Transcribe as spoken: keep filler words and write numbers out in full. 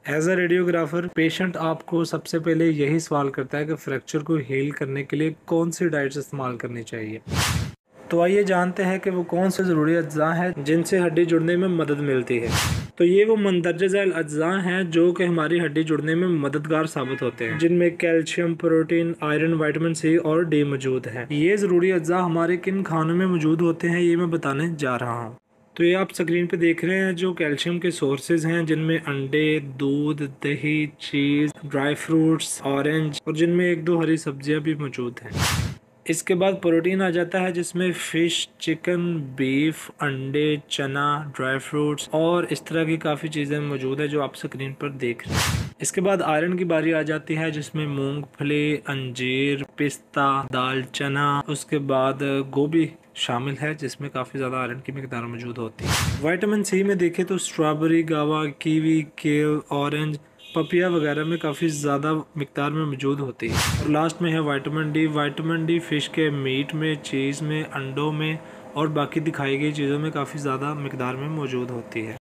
As a radiographer patient आपको सबसे पहले यही सवाल करता है कि फ्रैक्चर को हील करने के लिए कौन सी डाइट्स इस्तेमाल करनी चाहिए। तो आइए जानते हैं कि वो कौन से ज़रूरी अज्जा हैं जिनसे हड्डी जुड़ने में मदद मिलती है। तो ये वो मंदरजा झैल अज्जा हैं जो कि हमारी हड्डी जुड़ने में मददगार साबित होते हैं, जिनमें calcium, protein, iron, vitamin C और डी मौजूद है। ये ज़रूरी अज्जा हमारे किन खानों में मौजूद होते हैं ये मैं बताने जा रहा हूँ। तो ये आप स्क्रीन पे देख रहे हैं जो कैल्शियम के सोर्सेज हैं, जिनमें अंडे, दूध, दही, चीज़, ड्राई फ्रूट्स, ऑरेंज और जिनमें एक दो हरी सब्जियां भी मौजूद हैं। इसके बाद प्रोटीन आ जाता है जिसमें फ़िश, चिकन, बीफ, अंडे, चना, ड्राई फ्रूट्स और इस तरह की काफ़ी चीज़ें मौजूद है जो आप स्क्रीन पर देख रहे हैं। इसके बाद आयरन की बारी आ जाती है जिसमें मूंगफली, अंजीर, पिस्ता, दाल चना, उसके बाद गोभी शामिल है जिसमें काफ़ी ज़्यादा आयरन की मिकदार मौजूद होती है। विटामिन सी में देखें तो स्ट्रॉबेरी, गावा, कीवी, केल, ऑरेंज, पपिया वगैरह में काफ़ी ज़्यादा मिकदार में मौजूद होती है। और लास्ट में है vitamin D. Vitamin D fish के मीट में, चीज़ में, अंडों में और बाकी दिखाई गई चीज़ों में काफ़ी ज़्यादा मिकदार में मौजूद होती है।